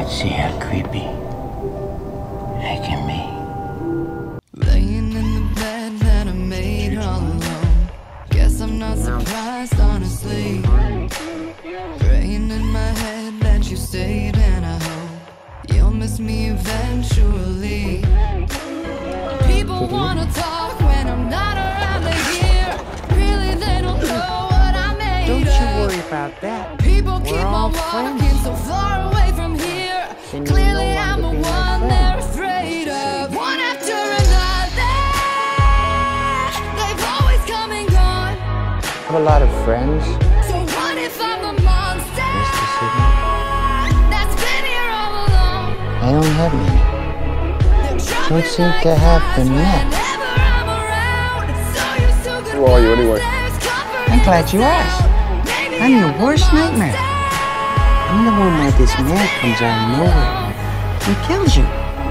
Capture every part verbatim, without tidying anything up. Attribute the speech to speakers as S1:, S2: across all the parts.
S1: Let's see how creepy I can be.
S2: Laying in the bed that I made all alone. Guess I'm not surprised, honestly. Praying in my head that you stayed, and I hope you'll miss me eventually. People wanna talk when I'm not around here. Really, they don't know what I made
S1: Don't
S2: of.
S1: you worry about that.
S2: People
S1: We're
S2: keep
S1: all
S2: on walking
S1: friends.
S2: so far away from here.
S1: Then
S2: Clearly
S1: you'll no
S2: I'm the
S1: longer be my
S2: one
S1: friend.
S2: they're afraid of. One after another, they've always come and gone.
S1: I have a lot of friends,
S2: So what if I'm the monster
S1: Mister Sidney.
S2: that's been here all along?
S1: I don't have many.
S2: They're
S1: Don't
S2: dropping
S1: seem
S2: like
S1: to have
S2: flies
S1: them yet.
S2: whenever I'm around. So used to
S3: Who are you anyway?
S2: goodbyes, there's comfort
S1: I'm
S2: in
S1: glad
S2: the
S1: you
S2: sound.
S1: asked.
S2: Maybe
S1: I'm your
S2: the
S1: worst nightmare.
S2: monster
S1: I'm the one where this man comes out of nowhere and kills you.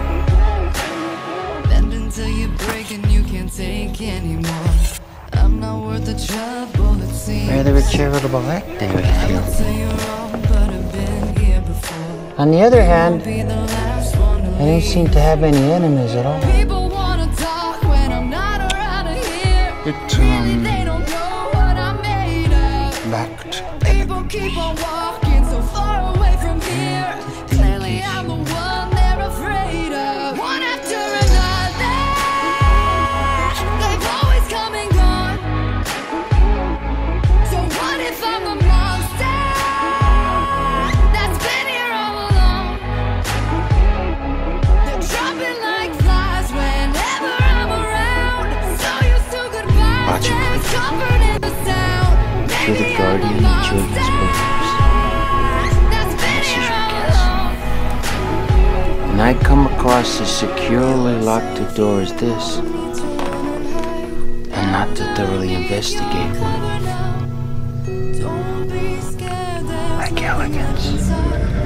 S2: Bend until you break and you can't take anymore. I'm not worth the trouble, it seems.
S1: Rather a charitable act there, I
S2: I'll
S1: feel.
S2: say you're wrong, but I've been here before.
S1: On the other hand,
S2: Be the last one to
S1: I don't seem to have any enemies at all.
S2: People wanna talk when I'm not around here.
S1: It,
S2: Really,
S1: um,
S2: they don't know what I'm made of.
S1: lacked
S2: People keep on walking so far away from here. Clearly I'm the one they're afraid of. One after another, they've always come and gone. So what if I'm the monster that's been here all along? They're dropping like flies whenever I'm around. So used to goodbyes,
S1: Watch it,
S2: there's
S1: please.
S2: comfort in the sound.
S1: You're the
S2: Maybe I'm
S1: guardian of
S2: monster
S1: children's books.
S2: that's been
S1: This is
S2: here
S1: your
S2: all
S1: guess.
S2: along.
S1: And I come across as securely locked a door as this, and not to thoroughly investigate one,
S2: Don't be scared,
S1: like elegance.